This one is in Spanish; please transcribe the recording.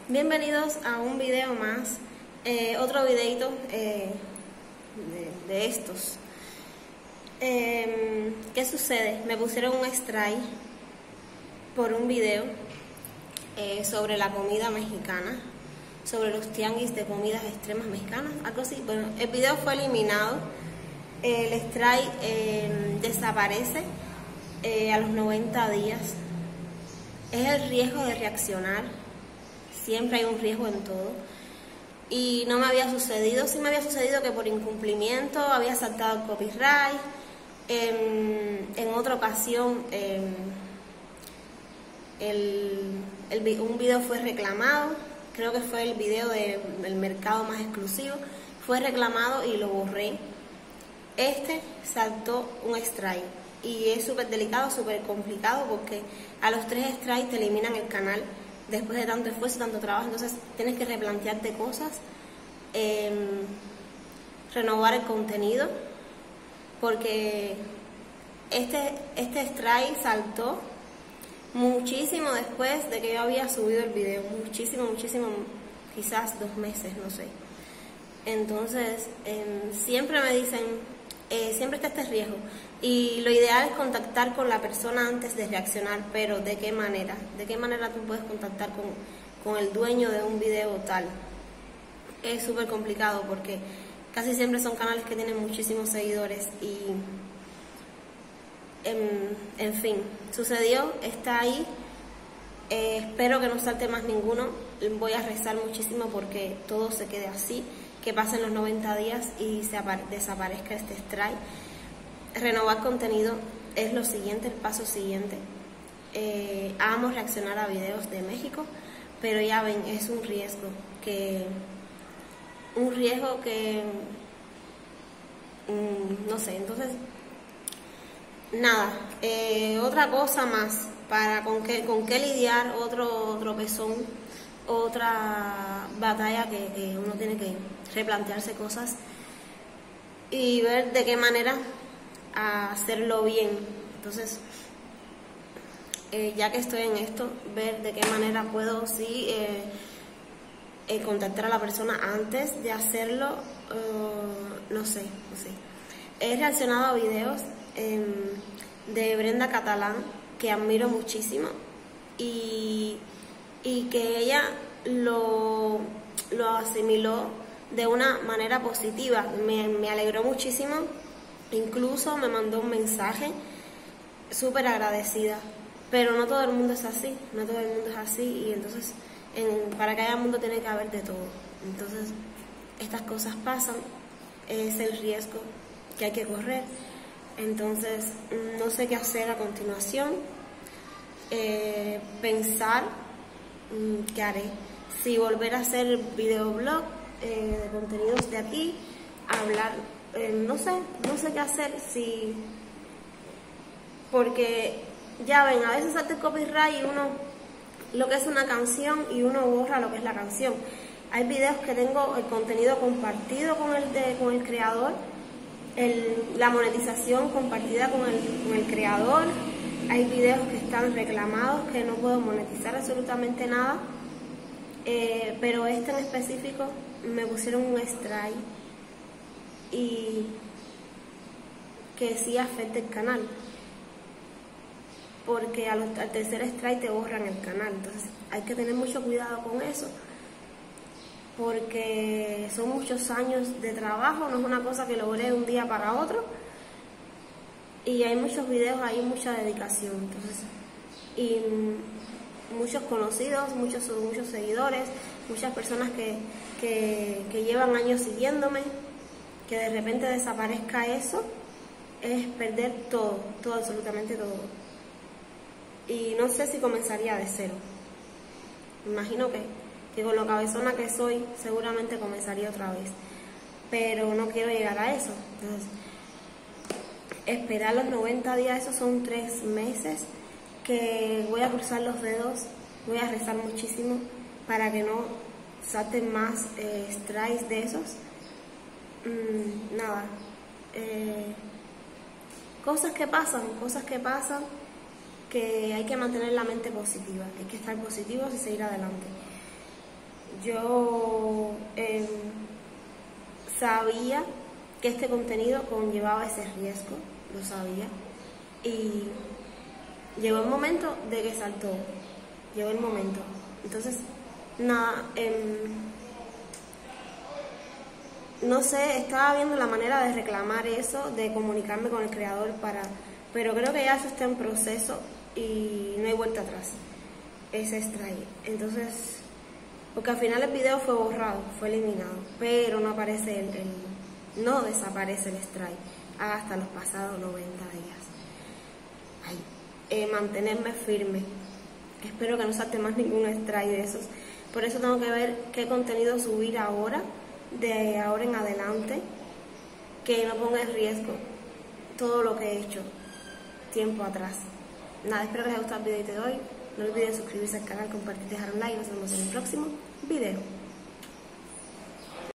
Bienvenidos a un video más, otro videito de estos. ¿Qué sucede? Me pusieron un strike por un video sobre la comida mexicana, sobre los tianguis de comidas extremas mexicanas, algo así. Bueno, el video fue eliminado, el strike desaparece a los 90 días. Es el riesgo de reaccionar. Siempre hay un riesgo en todo. Y no me había sucedido. Sí me había sucedido que por incumplimiento había saltado el copyright. En otra ocasión un video fue reclamado. Creo que fue el video del mercado más exclusivo. Fue reclamado y lo borré. Este saltó un strike. Y es súper delicado, súper complicado, porque a los 3 strikes te eliminan el canal. Después de tanto esfuerzo, tanto trabajo, entonces tienes que replantearte cosas, renovar el contenido, porque este strike saltó muchísimo después de que yo había subido el video, muchísimo, quizás 2 meses, no sé. Entonces, siempre me dicen, siempre está este riesgo, y lo ideal es contactar con la persona antes de reaccionar, pero ¿de qué manera? ¿De qué manera tú puedes contactar con el dueño de un video tal? Es súper complicado porque casi siempre son canales que tienen muchísimos seguidores y, en fin, sucedió, está ahí. Espero que no salte más ninguno. Voy a rezar muchísimo porque todo se quede así, que pasen los 90 días y desaparezca este strike. Renovar contenido es lo siguiente, el paso siguiente. Amo reaccionar a videos de México, pero ya ven, es un riesgo que no sé. Entonces, nada, otra cosa más para con qué lidiar, otro tropezón, otra batalla que uno tiene que replantearse cosas y ver de qué manera hacerlo bien. Entonces, ya que estoy en esto, ver de qué manera puedo contactar a la persona antes de hacerlo. No sé. He reaccionado a videos de Brenda Catalán, que admiro muchísimo, y que ella lo asimiló de una manera positiva. Me alegró muchísimo. Incluso me mandó un mensaje súper agradecida, pero no todo el mundo es así, y entonces para que haya mundo tiene que haber de todo. Entonces estas cosas pasan, es el riesgo que hay que correr. Entonces no sé qué hacer a continuación, pensar qué haré, si volver a hacer videoblog de contenidos de aquí, hablar. No sé qué hacer, porque ya ven, a veces salta el copyright y uno, lo que es una canción, y uno borra lo que es la canción. Hay videos que tengo el contenido compartido con el creador, la monetización compartida con el creador. Hay videos que están reclamados, que no puedo monetizar absolutamente nada, pero este en específico me pusieron un strike y que sí afecta el canal, porque al tercer strike te borran el canal. Entonces hay que tener mucho cuidado con eso, porque son muchos años de trabajo, no es una cosa que logré de un día para otro, y hay muchos videos, hay mucha dedicación. Entonces, y muchos conocidos, muchos seguidores, muchas personas que llevan años siguiéndome. Que de repente desaparezca eso es perder todo, absolutamente todo. Y no sé si comenzaría de cero. Imagino que con lo cabezona que soy, seguramente comenzaría otra vez. Pero no quiero llegar a eso. Entonces, esperar los 90 días, esos son 3 meses, que voy a cruzar los dedos, voy a rezar muchísimo para que no salten más strikes de esos. Nada, cosas que pasan, que hay que mantener la mente positiva, hay que estar positivos y seguir adelante. yo sabía que este contenido conllevaba ese riesgo, lo sabía, y llegó el momento de que saltó, llegó el momento. Entonces, nada, no sé, estaba viendo la manera de reclamar eso, de comunicarme con el creador pero creo que ya eso está en proceso y no hay vuelta atrás, ese strike. Entonces, porque al final el video fue borrado, fue eliminado, pero no aparece no desaparece el strike hasta los pasados 90 días. Mantenerme firme. Espero que no salte más ningún strike de esos. Por eso tengo que ver qué contenido subir ahora, de ahora en adelante, que no ponga en riesgo todo lo que he hecho tiempo atrás. Nada, espero que les haya gustado el video de hoy. No olviden suscribirse al canal, compartir, dejar un like. Nos vemos en el próximo video.